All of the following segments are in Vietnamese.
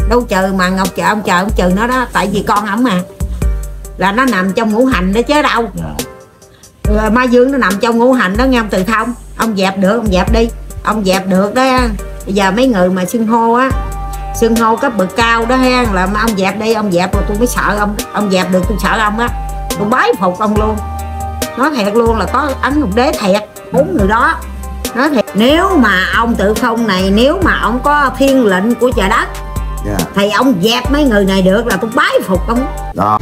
đâu trừ mà Ngọc chờ ông trừ nó đó, tại vì con ổng mà là nó nằm trong ngũ hành đó chứ đâu. Rồi ma dương nó nằm trong ngũ hành đó nghe ông Từ Thông. Ông dẹp được ông dẹp đi, ông dẹp được đó. Bây giờ mấy người mà xưng hô á, xưng hô cấp bậc cao đó ha, là ông dẹp đi, ông dẹp rồi tôi mới sợ ông dẹp được tôi sợ ông á, tôi bái phục ông luôn. Nói thiệt luôn là có ấn Ngọc Đế thiệt, 4 người đó. Nói thiệt, nếu mà ông Tự Phong này, nếu mà ông có thiên lệnh của trời đất thì ông dẹp mấy người này được là tôi bái phục ông đó.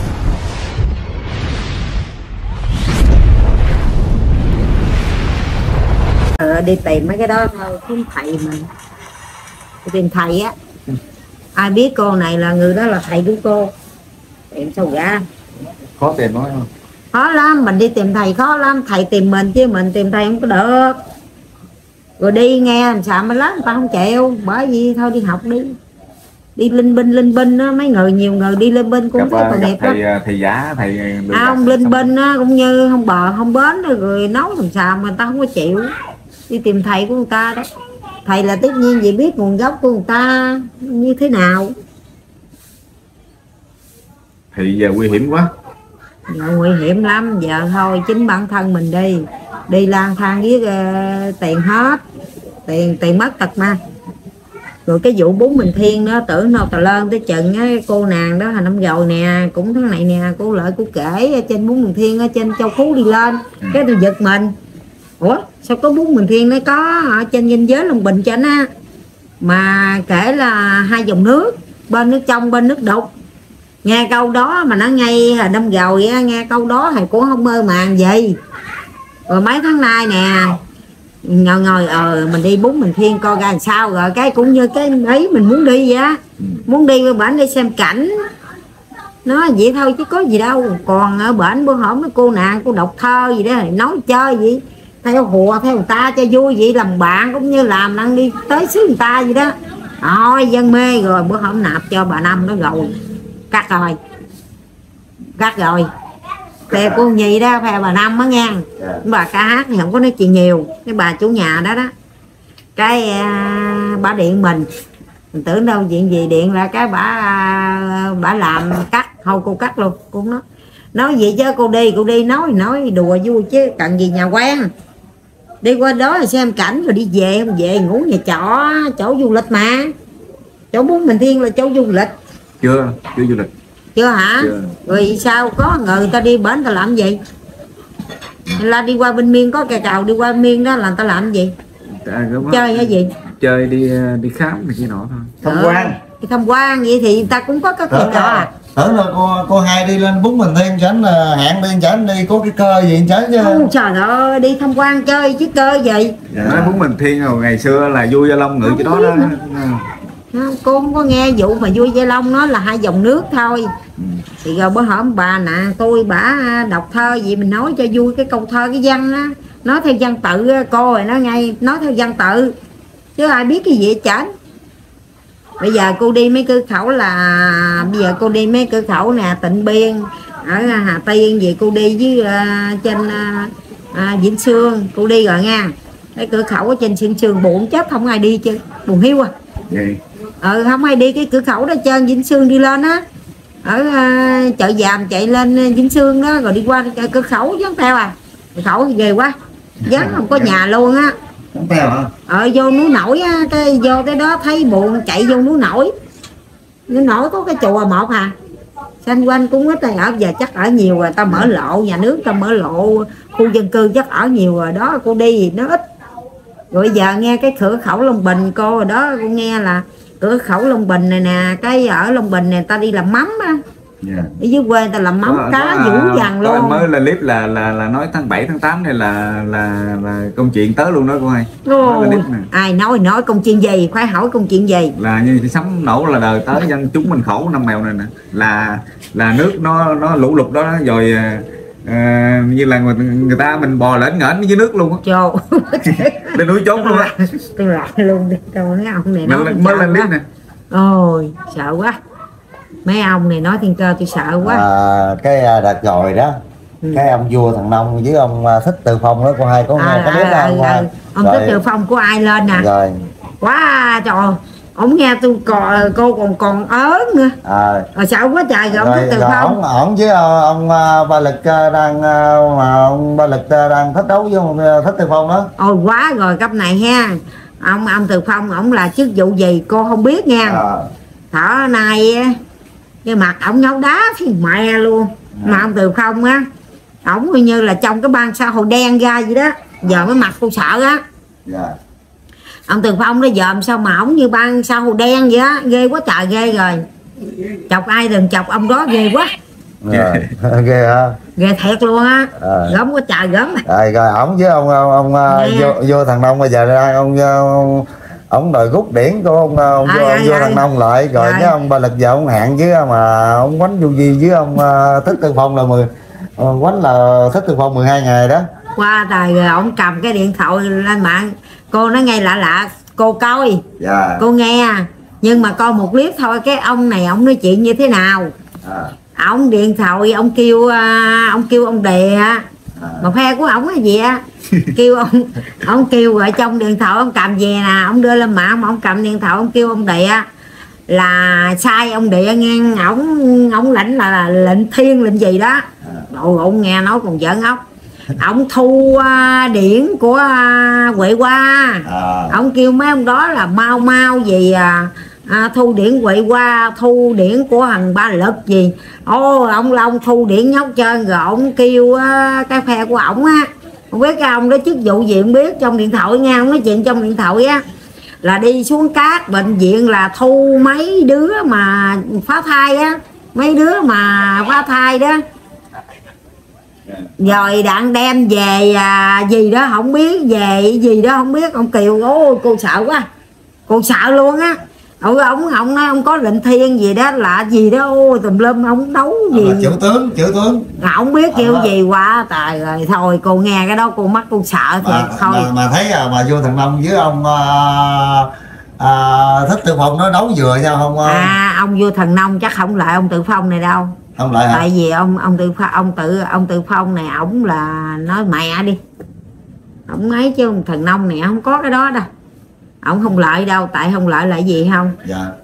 Đi tìm mấy cái đó thôi, kiếm thầy mình tìm thầy á, ai biết cô này là người đó là thầy của cô, tìm sao ra. Khó tìm nói không? Khó lắm, mình đi tìm thầy khó lắm, thầy tìm mình chứ mình tìm thầy không có được. Rồi đi nghe làm sao mà lớn người ta không chịu, bởi vì thôi đi học đi, đi linh binh á, mấy người nhiều người đi linh binh cũng thấy tội nghiệp đó. Thầy giả thầy không linh binh á, cũng như không bờ không bến đó, rồi nấu làm sao mà người ta không có chịu. Đi tìm thầy của người ta đó, thầy là tất nhiên gì biết nguồn gốc của người ta như thế nào. Thì giờ nguy hiểm quá. Giờ nguy hiểm lắm, giờ thôi chính bản thân mình đi lang thang với tiền hết, tiền mất tật mà. Rồi cái vụ bún Bình Thiên đó tưởng đâu tà lơn tới chừng á, cô nàng đó hồi năm rồi nè, cũng tháng này nè, cô Lợi cô kể trên bún Bình Thiên ở trên Châu Phú đi lên, cái tôi giật mình. Ủa sao có bún Bình Thiên nó có ở trên danh giới Long Bình trên á, mà kể là 2 dòng nước, bên nước trong bên nước đục. Nghe câu đó mà nó ngay hồi năm rồi á, nghe câu đó thì cũng không mơ màng gì. Rồi mấy tháng nay nè ngồi mình đi bún Bình Thiên coi ra làm sao, rồi cái cũng như cái ấy mình muốn đi vậy á, muốn đi qua bển đi xem cảnh nó vậy thôi chứ có gì đâu. Còn ở bển bữa hổm cô nàng cô đọc thơ gì đó nói chơi gì theo hùa theo người ta cho vui vậy, làm bạn cũng như làm đang đi tới xứ người ta vậy đó. Thôi dân mê rồi bữa hổm nạp cho bà Năm đó rồi cắt rồi phe cô Nhi đó, phe bà Năm á nghe. Bà ca hát thì không có nói chuyện nhiều, cái bà chủ nhà đó đó cái bà điện mình tưởng đâu chuyện gì điện ra cái bà làm cắt thôi cô cắt luôn. Cô nói vậy chứ cô đi nói đùa vui chứ cần gì nhà quen, đi qua đó là xem cảnh rồi đi về, không về ngủ nhà chỗ du lịch mà, chỗ bún Bình Thiên là chỗ du lịch. Chưa du lịch chưa hả? Chưa. Rồi sao có người ta đi bển ta làm gì, là đi qua bên Miên có cây cầu đi qua Miên đó là người ta làm gì? Chơi cái gì? Chơi đi khám này kia nọ thôi, tham quan. Đi tham quan vậy thì người ta cũng có cái cây cầu à. Tưởng là cô hai đi lên bún Bình Thiên chánh là hẹn đi chánh đi có cái cơ gì chánh chứ. Không, trời ơi đi tham quan chơi chứ cơ gì. Nói bún Bình Thiên rồi ngày xưa là vua Gia Long ngự cái đó đó. Không, cô không có nghe vụ mà vua Gia Long nó là 2 dòng nước thôi. Thì rồi bữa hổm bà nè bà đọc thơ gì mình nói cho vui cái câu thơ cái văn á, nói theo văn tự cô rồi nó ngay nói theo văn tự chứ ai biết cái gì hết trơn. Bây giờ cô đi mấy cửa khẩu là bây giờ cô đi mấy cửa khẩu nè, Tịnh Biên ở Hà Tiên gì cô đi với trên Vĩnh Sương cô đi rồi nha. Cái cửa khẩu ở trên Vĩnh Sương buồn chết không ai đi chứ, buồn hiu à. Vậy. Không ai đi cái cửa khẩu đó trên Vĩnh Sương đi lên á, ở chợ Giàm chạy lên Vĩnh Sương đó rồi đi qua cửa khẩu dán theo à. Cửa khẩu thì ghê quá, dán không có nhà luôn á. Không theo hả? Vô núi nổi á, cái vô cái đó thấy buồn chạy vô núi nổi có cái chùa một à, xanh quanh cũng ít này, ở giờ chắc ở nhiều rồi, ta mở lộ nhà nước, ta mở lộ khu dân cư chắc ở nhiều rồi đó. Cô đi thì nó ít. Rồi giờ nghe cái cửa khẩu Long Bình cô rồi đó, cô nghe là cửa khẩu Long Bình này nè, cái ở Long Bình này ta đi làm mắm á. Ở dưới quê ta làm mắm cá vũ dằn luôn. Mới là clip là nói tháng 7 tháng 8 này là công chuyện tới luôn đó cô hai. Ai nói công chuyện gì, phải hỏi công chuyện gì. Là như sấm nổ là đời tới dân chúng mình khổ năm mèo này nè, là nước nó lũ lụt đó rồi như là người ta mình bò lễn ngễn dưới nước luôn á. Trời lên núi chốn luôn á. Tôi lại luôn đi, tôi mấy ông này nói mới lên clip nè. Ôi sợ quá, mấy ông này nói thiên cơ tôi sợ quá. Cái đợt rồi đó cái ông vua thằng Nông với ông Thích Từ Phong đó cô hai có nghe cái biết không? Ông Thích Từ Phong của ai lên nè. Rồi Quá trời ổng nghe tôi cô còn ớn nữa. Rồi sao quá trời rồi ông Thích Từ Phong. Ổng với ông Ba Lực đang mà ông Ba Lực đang thách đấu với ông Thích Từ Phong đó. Ôi quá rồi cấp này ha. Ông Từ Phong ổng là chức vụ gì cô không biết nha. Thở này cái mặt ổng nháo đá thì mẹ luôn. Mà ông Từ Phong á, ổng như là trong cái ban xã hội đen ra vậy đó. Giờ mới mặt cô sợ á. Ông Từ Phong nó dòm sao mà ổng như ban xã hội đen vậy á, ghê quá trời ghê rồi. Chọc ai đừng chọc ông đó ghê quá. Ghê hả? Ghê thiệt luôn á. Gớm quá trời gớm. Rồi ổng với ông vô thằng Nông bây giờ ra ông đòi rút điển của ông vô thằng Nông lại rồi với ông Ba Lực giờ ông hẹn với mà ông quánh Du Di với ông Thích Từ Phong là quánh là Thích Từ Phong 12 ngày đó. Qua trời rồi ổng cầm cái điện thoại lên mạng, cô nói nghe lạ cô coi. Cô nghe nhưng mà coi một clip thôi, cái ông này ông nói chuyện như thế nào. Ông điện thoại ông kêu ông Đề mà phe của ổng là gì á, kêu ông kêu ở trong điện thoại ông cầm về nè, ông đưa lên mạng mà ông cầm điện thoại ông kêu ông Địa là sai ông Địa nghe, ổng lãnh là lệnh thiên lệnh gì đó. Ông nghe nói còn giỡn ốc. Ông thu điển của Huệ Hoa. Ông kêu mấy ông đó là mau gì thu điển Huệ Hoa, thu điển của thằng Ba Lực gì. Ông Long thu điển nhóc trơn rồi ông kêu cái phe của ổng á, không biết cái ông đó chức vụ gì không biết, trong điện thoại nha, ông nói chuyện trong điện thoại á là đi xuống các bệnh viện là thu mấy đứa mà phá thai á, mấy đứa mà phá thai đó rồi đặng đem về gì đó không biết, về gì đó không biết. Ông Kiều ôi cô sợ quá, cô sợ luôn á. Ông nói ông có lệnh thiên gì đó lạ gì đó, ôi tùm lum ông đấu gì chữ tướng không biết kêu gì quá trời rồi. Thôi cô nghe cái đó cô mắc cô sợ thiệt thôi. Mà thấy mà vô thằng Nông với ông Thích Từ Phong nó đấu vừa nhau không? Ông vô thằng Nông chắc không lại ông Từ Phong này đâu. Không lại hả? Tại vì ông Từ Phong này ổng là nói mẹ đi, ổng ấy chứ thằng Nông này không có cái đó đâu. Ổng không lợi đâu, tại không lợi là gì không?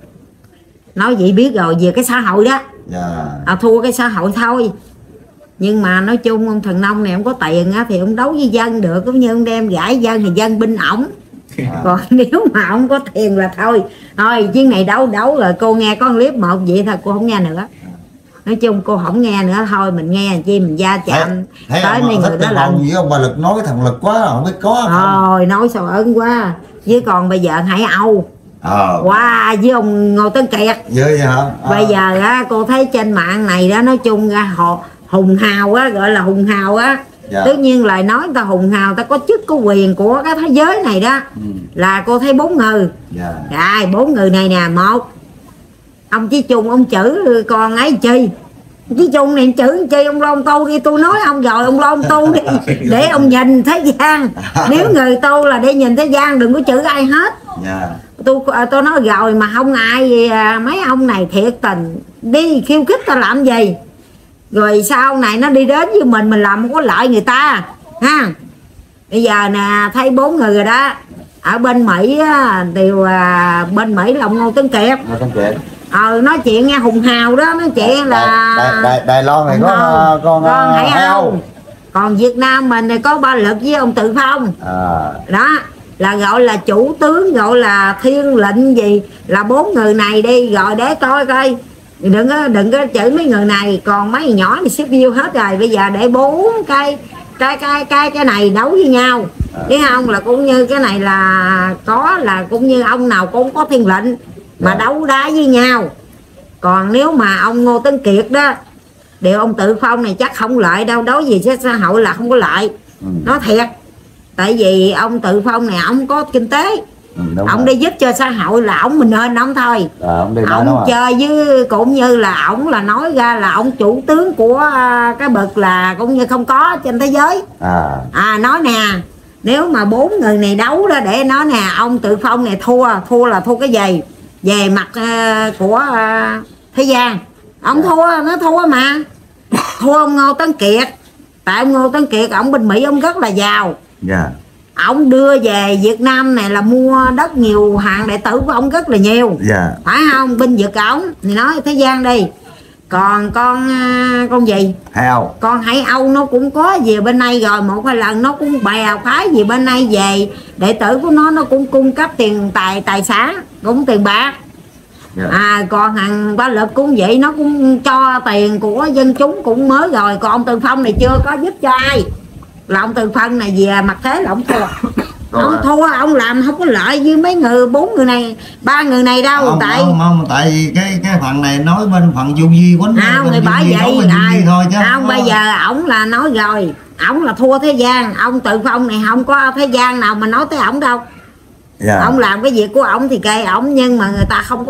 Nói vậy biết rồi, về cái xã hội đó. Thua cái xã hội thôi. Nhưng mà nói chung ông thằng Nông này ông có tiền á thì ông đấu với dân được, cũng như ông đem gãi dân thì dân binh ổng. Còn nếu mà ông có tiền là thôi chuyến này đấu rồi. Cô nghe có clip một vậy thôi cô không nghe nữa. Nói chung cô không nghe nữa, thôi mình nghe chi mình va chạm tới mấy người đó lần với ông Ba Lực nói thằng Lực quá không biết có không? Nói sao ơn quá. Với còn bây giờ Hải Âu với ông Ngô Tấn Kiệt vậy hả? Bây giờ á cô thấy trên mạng này đó, nói chung ra họ hùng hào á, gọi là hùng hào á. Tất nhiên lời nói người ta hùng hào, ta có chức có quyền của cái thế giới này đó. Là cô thấy 4 người. Rồi 4 người này nè. Một, ông Chí Trung ông chữ con ấy chi, Chí Trung này chữ chi, ông lo ông tu đi, tôi nói ông rồi, ông lo ông tu đi để ông nhìn thế gian. Nếu người tu là để nhìn thế gian, đừng có chữ ai hết. Tôi nói rồi mà không ai gì, mấy ông này thiệt tình đi khiêu khích ta làm gì, rồi sau này nó đi đến với mình làm không có lợi người ta ha. Bây giờ nè thấy 4 người rồi đó. Ở bên Mỹ á, đều bên Mỹ là ông Ngô Tấn Kiệt. Nói chuyện nghe hùng hào đó, nói chuyện là Đài Loan này có con Hải Âu. Còn Việt Nam mình này có Ba Lực với ông Từ Phong. Đó là gọi là chủ tướng, gọi là thiên lệnh gì, là 4 người này đi rồi để coi đừng có chửi mấy người này. Còn mấy người nhỏ thì xếp view hết rồi. Bây giờ để 4 cái này đấu với nhau, biết không? Là cũng như cái này là cũng như ông nào cũng có thiên lệnh mà đấu đá với nhau. Còn nếu mà ông Ngô Tấn Kiệt đó, điều ông Từ Phong này chắc không lợi đâu, đối gì xã hội là không có lợi. Nói thiệt, tại vì ông Từ Phong này ông có kinh tế, ông đi giúp cho xã hội là ông mình nên ông thôi. Ông chơi với cũng như là ông là nói ra là ông chủ tướng của cái bậc là cũng như không có trên thế giới. Nói nè, nếu mà 4 người này đấu đó để nói nè, ông Từ Phong này thua là thua cái gì về mặt của thế gian. Ông nó thua mà thua ông Ngô Tấn Kiệt. Tại ông Ngô Tấn Kiệt ông bên Mỹ ông rất là giàu. ông đưa về Việt Nam này là mua đất nhiều, hàng đệ tử của ông rất là nhiều, Dạ. phải không? Binh vực ổng thì nói thế gian đi. Còn con gì Heo. con Hải Âu nó cũng có về bên đây rồi, một hai lần nó cũng bè phái gì bên đây về, đệ tử của nó cũng cung cấp tiền tài sản, cũng tiền bạc. Còn thằng Ba Lực cũng vậy, nó cũng cho tiền của dân chúng cũng mới rồi. Còn ông Từ Phong này chưa có giúp cho ai, là ông Từ Phong này về mặt thế là ông thua. Ông thua, ông làm không có lợi với mấy người, 4 người này, 3 người này đâu. Tại vì cái phần này nói bên phần Du Di quánh người bởi vậy thôi chứ không. Bây giờ ổng là nói rồi, ổng là thua thế gian. Ông Từ Phong này không có thế gian nào mà nói tới ổng đâu. Dạ. Ông làm cái việc của ổng thì kệ ổng, nhưng mà người ta không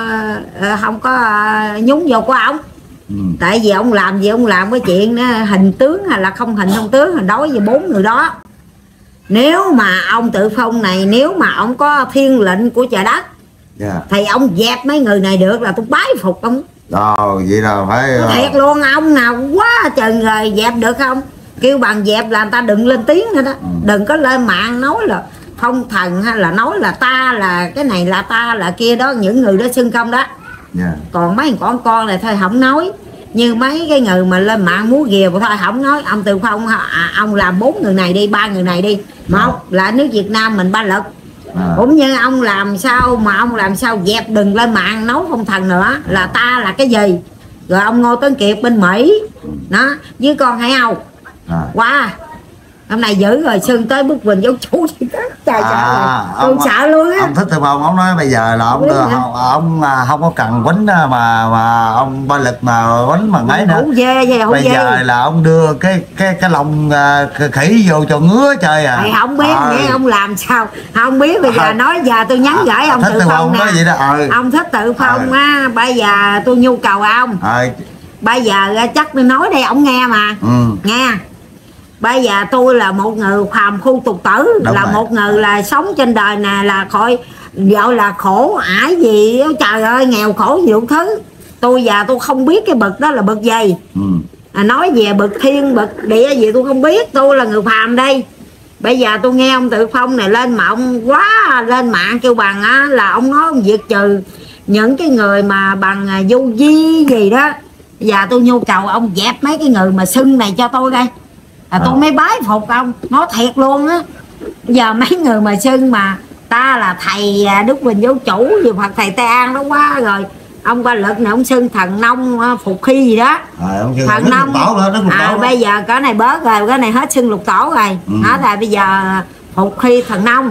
có nhúng vô của ổng. Tại vì ông làm gì, ông làm cái chuyện đó, hình tướng hay là không hình không tướng, là đối với 4 người đó. Nếu mà ông Từ Phong này, nếu mà ông có thiên lệnh của trời đất, thì ông dẹp mấy người này được là tôi bái phục ông. Vậy là phải thiệt luôn. Ông nào quá trời người dẹp được không? Kêu bằng dẹp là người ta đừng lên tiếng nữa đó. Đừng có lên mạng nói là phong thần, hay là nói là ta là cái này, là ta là kia đó, những người đó xưng không đó. Còn mấy con này thôi không nói. Như mấy cái người mà lên mạng múa ghìa thôi không nói. Ông Từ Phong ông làm 4 người này đi, 3 người này đi. Một là nước Việt Nam mình Ba Lực, cũng như ông làm sao dẹp đừng lên mạng nói phong thần nữa, là ta là cái gì. Rồi ông Ngô Tấn Kiệt bên Mỹ đó, với con Hải Âu hôm nay giữ rồi xưng tới bức quỳnh dấu chủ gì đó. Trời tôi sợ luôn á. Ông thích Từ Phong, ông nói bây giờ là ông không có cần quýnh mà ông Ba Lực mà quýnh mà ấy nữa. Bây giờ là ông đưa cái lông khỉ vô cho ngứa chơi à. Thầy không biết nghĩa ông làm sao không biết. Bây giờ nói giờ tôi nhắn gửi ông Từ Phong nè. Ông thích Từ Phong á, bây giờ tôi nhu cầu ông. Bây giờ chắc tôi nói đây ông nghe mà. Nghe. Bây giờ tôi là một người phàm phu tục tử, là một người là sống trên đời này là khỏi gọi là khổ ải gì, trời ơi nghèo khổ nhiều thứ. Tôi giờ tôi không biết cái bậc đó là bậc gì. Nói về bậc thiên bậc địa gì tôi không biết, tôi là người phàm đây. Bây giờ tôi nghe ông Từ Phong này lên mạng quá, lên mạng kêu bằng á, là ông nói ông diệt trừ những cái người mà bằng du di gì đó. Bây giờ tôi nhu cầu ông dẹp mấy cái người mà xưng này cho tôi đây. Tôi mới bái phục ông, nói thiệt luôn á. Giờ mấy người mà xưng mà ta là thầy Đức Quỳnh Giáo Chủ gì hoặc thầy Tây An đó quá rồi. Ông Ba Lực này ông xưng thần nông Phục Khi gì đó. Thần nông bây giờ cái này bớt rồi, cái này hết xưng Lục Tổ rồi. Hết rồi bây giờ Phục Khi thần nông.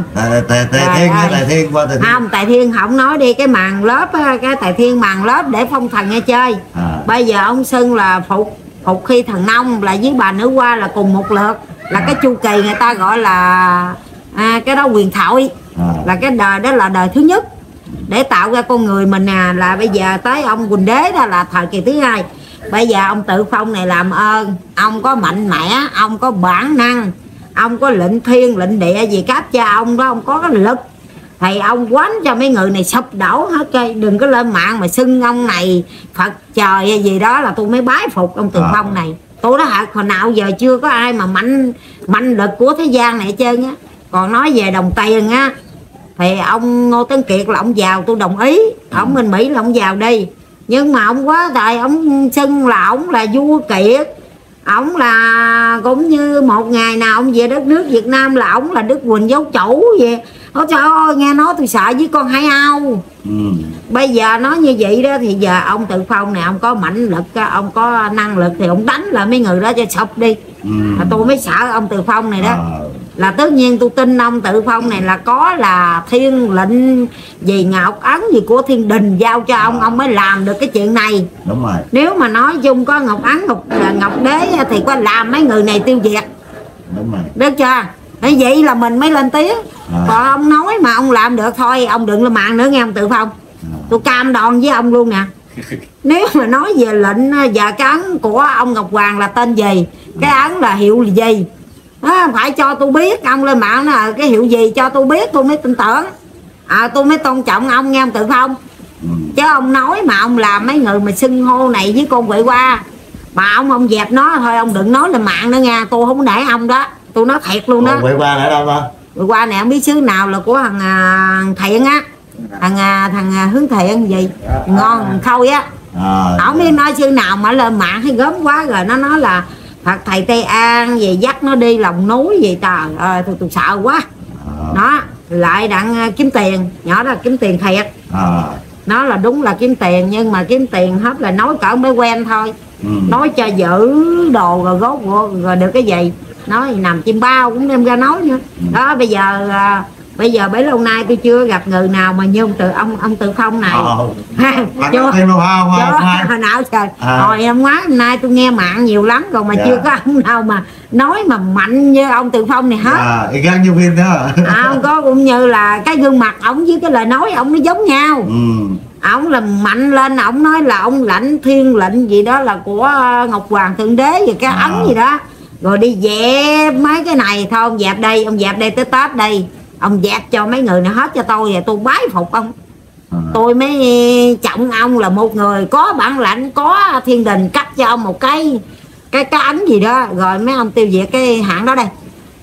Tài Thiên không nói đi, cái màn lớp cái Tài Thiên màn lớp để phong thần nghe chơi. Bây giờ ông xưng là Phục Khi thần nông là với bà nữ hoa là cùng một lượt, là cái chu kỳ người ta gọi là cái đó quyền thoại, là cái đời đó là đời thứ nhất để tạo ra con người mình nè. Là bây giờ tới ông Quỳnh Đế đó là thời kỳ thứ hai. Bây giờ ông Từ Phong này làm ơn, ông có mạnh mẽ, ông có bản năng, ông có lệnh thiên lệnh địa gì cấp cho ông đó, ông có cái lực thì ông quánh cho mấy người này sụp đổ hết cây. Đừng có lên mạng mà xưng ông này Phật trời hay gì đó là tôi mới bái phục ông Từ Phong này. Tôi nói hồi nào giờ chưa có ai mà mạnh lực của thế gian này hết trơn á. Còn nói về đồng tiền á thì ông Ngô Tấn Kiệt là ông giàu, tôi đồng ý. Ông bên Mỹ là ông giàu đi, nhưng mà ông quá trời, ông xưng là ông là vua Kiệt, ông là cũng như một ngày nào ông về đất nước Việt Nam là ông là Đức Quỳnh Giáo Chủ vậy. Ôi trời ơi, nghe nói tôi sợ với con Hải Âu. Bây giờ nói như vậy đó thì giờ ông Từ Phong này ông có mãnh lực, ông có năng lực thì ông đánh lại mấy người đó cho sụp đi. Tôi mới sợ ông Từ Phong này đó. Là tất nhiên tôi tin ông Từ Phong này là có là thiên lệnh gì ngọc ấn gì của thiên đình giao cho ông mới làm được cái chuyện này. Đúng rồi. Nếu mà nói chung có ngọc ấn ngọc đế thì có làm mấy người này tiêu diệt. Đúng rồi. Được chưa? Thế vậy là mình mới lên tiếng. Còn ông nói mà ông làm được thôi, ông đừng lên mạng nữa nghe ông Từ Phong. Tôi cam đoan với ông luôn nè. Nếu mà nói về lệnh và cái ấn của ông Ngọc Hoàng là tên gì, cái ấn là hiệu gì, phải cho tôi biết. Ông lên mạng là cái hiệu gì cho tôi biết tôi mới tin tưởng. Tôi mới tôn trọng ông nghe ông Từ Phong. Chứ ông nói mà ông làm mấy người mà xưng hô này với con quậy qua mà ông dẹp nó thôi, ông đừng nói lên mạng nữa nha. Tôi không để ông đó, tôi nói thiệt luôn đó. Quậy qua ở đâu ta? Rồi qua này không biết xứ nào là của thằng Thiện á, thằng Hướng Thiện gì ngon Khôi á. Không biết nói xứ nào mà lên mạng hay gớm quá rồi nó nói là Phật thầy Tây An về dắt nó đi lòng núi gì trời ơi tôi sợ quá. Nó lại đặng kiếm tiền, nhỏ đó kiếm tiền thiệt. Nó là đúng là kiếm tiền, nhưng mà kiếm tiền hết là nói cỡ mới quen thôi. Nói cho giữ đồ rồi gót rồi được cái gì, nói nằm chim bao cũng đem ra nói nữa. Đó bây giờ bấy lâu nay tôi chưa gặp người nào mà như ông Từ Phong này. Chưa hồi nào trời. Hồi năm ngoái hôm nay tôi nghe mạng nhiều lắm rồi mà chưa có ông nào mà nói mà mạnh như ông Từ Phong này hết. Gan như viên đó. Không có, cũng như là cái gương mặt ổng với cái lời nói ổng nó giống nhau. Ổng là mạnh lên, ổng nói là ông lãnh thiên lệnh gì đó là của Ngọc Hoàng Thượng Đế gì cái ấn gì đó, rồi đi dẹp mấy cái này thôi. Ông dẹp đây tới Tết đây, ông dẹp cho mấy người này hết cho tôi, và tôi bái phục ông. Tôi mới trọng ông là một người có bản lãnh, có thiên đình cấp cho ông một cái ấn gì đó, rồi mấy ông tiêu diệt cái hạng đó đây.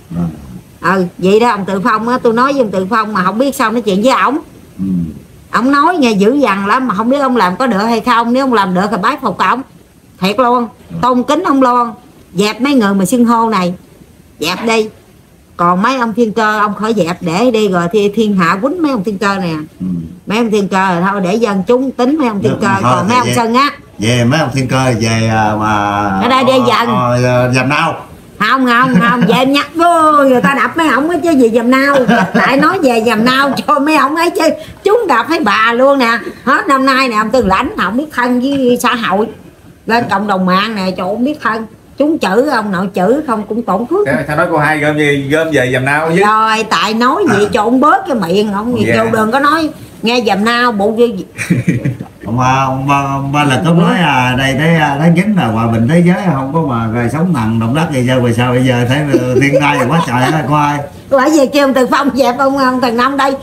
Vậy đó ông Từ Phong á, tôi nói với ông Từ Phong mà không biết sao nói chuyện với ổng. Ông nói nghe dữ dằn lắm mà không biết ông làm có được hay không. Nếu ông làm được thì bái phục ổng thiệt luôn, tôn kính ông luôn. Dẹp mấy người mà xưng hô này, dẹp đi. Còn mấy ông thiên cơ ông khỏi dẹp để đi, rồi thì thiên hạ quýnh mấy ông thiên cơ nè. Mấy ông thiên cơ thôi để dân chúng tính mấy ông thiên cơ. Còn mấy ông sân á, về mấy ông thiên cơ về mà ở đây đi dần dầm nào không về nhắc vô người ta đập mấy ổng chứ gì dầm nào. Tại nói về dầm nào cho mấy ổng ấy chứ chúng đập thấy bà luôn nè. Hết năm nay nè ông Tư Lãnh không biết thân với xã hội, lên cộng đồng mạng này chỗ không biết thân, chúng chữ ông nội chữ không cũng tổn phước. Sao nói cô hai gom về dầm nào chứ. Rồi tại nói gì cho ông bớt cái miệng ông gì vô đừng có nói nghe dầm nào bộ gì. ông ba là có nói đây tháng 9 là hòa bình thế giới không có mà rồi sống bằng động đất thì sao bây giờ thấy thiên tai quá trời á có ai. Bởi vì kêu ông Từ Phong dẹp ông Thần Năm đây.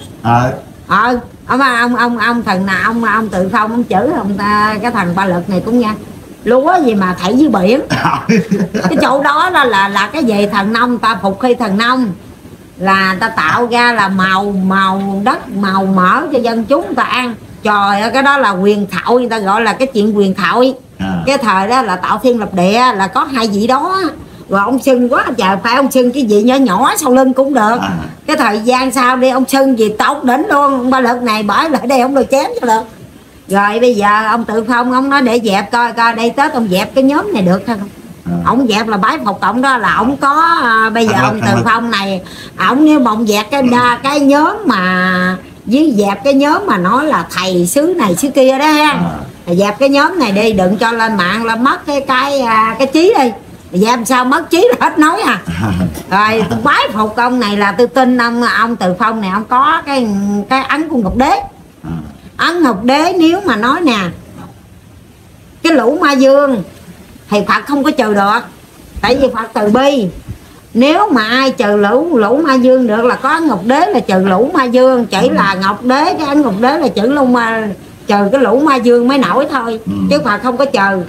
Ông thần nào ông Từ Phong ông chữ ông ta cái thằng Ba Lực này cũng nha. Lúa gì mà thảy dưới biển. Cái chỗ đó là cái gì thần nông ta phục khi thần nông là ta tạo ra là màu đất màu mỡ cho dân chúng ta ăn. Trời ơi cái đó là quyền thoại, người ta gọi là cái chuyện quyền thoại. Cái thời đó là tạo thiên lập địa là có hai vị đó. Rồi ông xưng quá trời, phải ông xưng cái gì nhỏ nhỏ sau lưng cũng được. Cái thời gian sau đi ông xưng gì tốt đỉnh luôn. Ông Ba Lực này bởi lại đây ông đồ chém cho được. Rồi bây giờ ông Từ Phong ông nói để dẹp coi đây Tết ông dẹp cái nhóm này được hay không. Ông dẹp là bái phục ông đó là ông có bây giờ ông Từ Phong này ông nếu mà ông dẹp cái nhóm mà với dẹp cái nhóm mà nói là thầy xứ này xứ kia đó ha. Dẹp cái nhóm này đi, đừng cho lên mạng là mất cái trí đi. Dẹp sao mất trí là hết nói à. Rồi tôi bái phục ông này là tôi tin ông Từ Phong này ông có cái ấn của Ngọc Đế. Ấn Ngọc Đế nếu mà nói nè cái lũ ma dương thì Phật không có trừ được, tại vì Phật từ bi. Nếu mà ai trừ lũ ma dương được là có ấn Ngọc Đế là trừ lũ ma dương, chỉ là Ngọc Đế cái ấn Ngọc Đế là chữ luôn mà trừ cái lũ ma dương mới nổi thôi, chứ Phật không có trừ.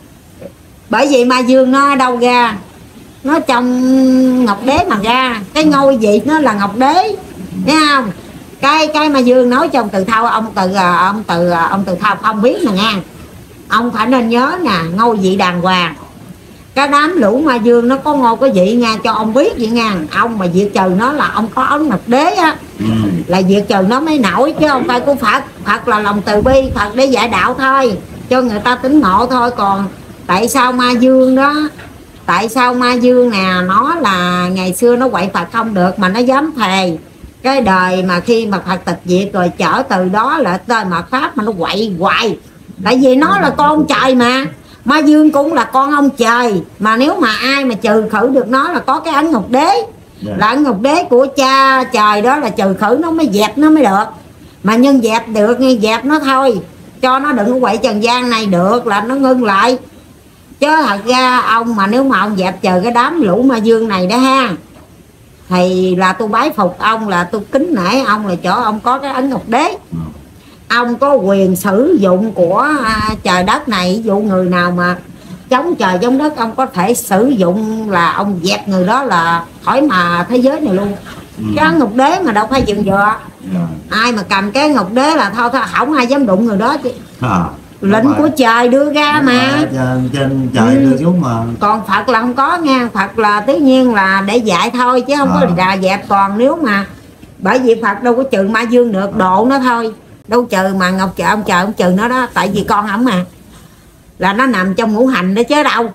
Bởi vì ma dương nó đâu ra, nó trong Ngọc Đế mà ra, cái ngôi vị nó là Ngọc Đế, thấy không? Cái ma dương nói cho ông Từ Thao, ông Từ Thao không biết nè nha, ông phải nên nhớ nè, ngôi vị đàng hoàng. Cái đám lũ ma dương nó có ngôi cái vị nha, cho ông biết vậy nha. Ông mà diệt trừ nó là ông có ấn Ngọc Đế á, là diệt trừ nó mới nổi, chứ không phải của Phật. Phật là lòng từ bi, Phật để dạy đạo thôi, cho người ta tỉnh ngộ thôi. Còn tại sao ma dương đó, tại sao ma dương nè, nó là ngày xưa nó quậy Phật không được mà nó dám thề cái đời mà khi mà Phật tịch diệt rồi trở từ đó là tên mạt pháp mà nó quậy hoài. Tại vì nó là con trời mà, ma dương cũng là con ông trời, mà nếu mà ai mà trừ khử được nó là có cái ấn Ngọc Đế, là ấn Ngọc Đế của cha trời đó, là trừ khử nó mới dẹp nó mới được. Mà nhân dẹp được nghe dẹp nó thôi, cho nó đừng có quậy trần gian này được là nó ngưng lại. Chứ thật ra ông mà nếu mà ông dẹp trừ cái đám lũ ma dương này đó ha, thì là tôi bái phục ông, là tôi kính nể ông, là chỗ ông có cái ấn Ngọc Đế. Ông có quyền sử dụng của trời đất này, ví dụ người nào mà chống trời chống đất ông có thể sử dụng là ông dẹp người đó là khỏi mà thế giới này luôn. Cái ấn ngọc đế mà đâu phải dừng dựa. Dạ. Ai mà cầm cái ngọc đế là thôi không ai dám đụng người đó chứ. Lệnh của trời đưa ra mà. Trên trời đưa xuống mà. Còn Phật là không có nha. Phật là tất nhiên là để dạy thôi chứ không có đà dẹp. Còn nếu mà bởi vì Phật đâu có trừ ma dương được, độ nó thôi. Đâu trừ mà Ngọc trời ông trừ nó đó. Tại vì con ổng mà là nó nằm trong ngũ hành đó chứ đâu.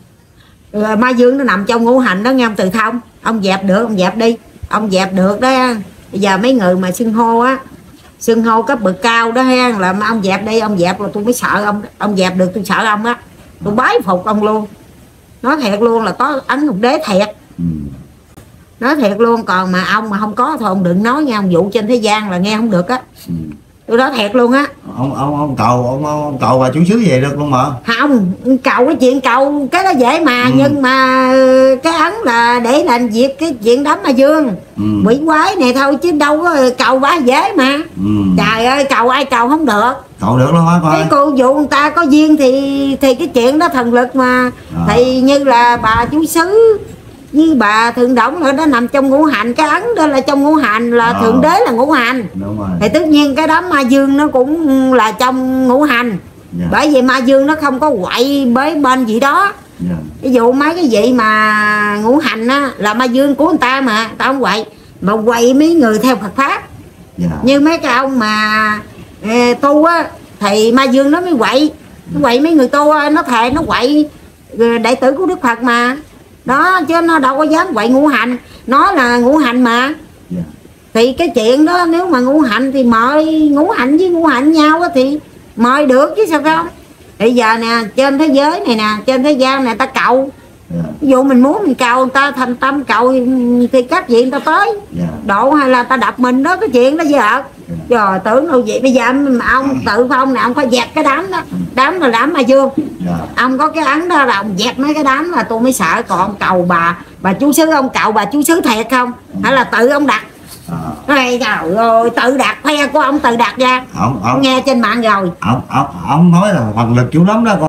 Ma dương nó nằm trong ngũ hành đó nghe ông Từ Thông. Ông dẹp được ông dẹp đi. Ông dẹp được đó. Bây giờ mấy người mà xưng hô á, xưng hô cấp bậc cao đó ha, là ông dẹp đi, ông dẹp là tôi mới sợ ông dẹp được tôi sợ ông á, tôi bái phục ông luôn. Nói thiệt luôn là có ấn ngọc đế thiệt. Nói thiệt luôn. Còn mà ông mà không có thôi ông đừng nói nha, ông vụ trên thế gian là nghe không được á. Tôi nói thiệt luôn á. Ông cầu bà chú xứ về được luôn mà. Không, cầu cái chuyện cầu cái đó dễ mà. Nhưng mà cái ấn là để làm việc cái chuyện đám ma dương quỷ quái này thôi chứ đâu có cầu bá dễ mà. Trời ơi cầu ai cầu không được. Cầu được luôn hả coi. Cái cô dụ người ta có duyên thì cái chuyện đó thần lực mà. Thì như là bà chú xứ như bà Thượng Đổng là nó nằm trong ngũ hành. Cái ấn đó là trong ngũ hành là Thượng Đế là ngũ hành. Đúng rồi. Thì tất nhiên cái đám ma dương nó cũng là trong ngũ hành. Bởi vì ma dương nó không có quậy bới bên gì đó. Ví dụ mấy cái vị mà ngũ hành á là ma dương của người ta mà ta không quậy. Mà quậy mấy người theo Phật pháp. Như mấy cái ông mà tu á thì ma dương nó mới quậy. Nó quậy mấy người tu á, nó thề nó quậy đệ tử của Đức Phật mà. Đó chứ nó đâu có dám quậy ngũ hành. Nó là ngũ hành mà. Thì cái chuyện đó nếu mà ngũ hành thì mời ngũ hành với ngũ hành nhau á thì mời được chứ sao không. Bây giờ nè trên thế giới này nè, trên thế gian này ta cầu. Ví dụ mình muốn mình cầu người ta thành tâm cầu thì các vị người ta tới độ hay là ta đập mình đó, cái chuyện đó vợ. Rồi tưởng đâu vậy. Bây giờ mà ông Tự Phong này ông phải dẹp cái đám đó. Đám là đám ma dương. Ông có cái ấn đó là ông dẹp mấy cái đám là tôi mới sợ. Còn cầu bà chú xứ, ông cầu bà chú xứ thiệt không hay là tự ông đặt? Trời ơi tự đặt khoe của ông tự đặt ra. Ông nghe trên mạng rồi. Ông nói là phần lực chú lắm đó con.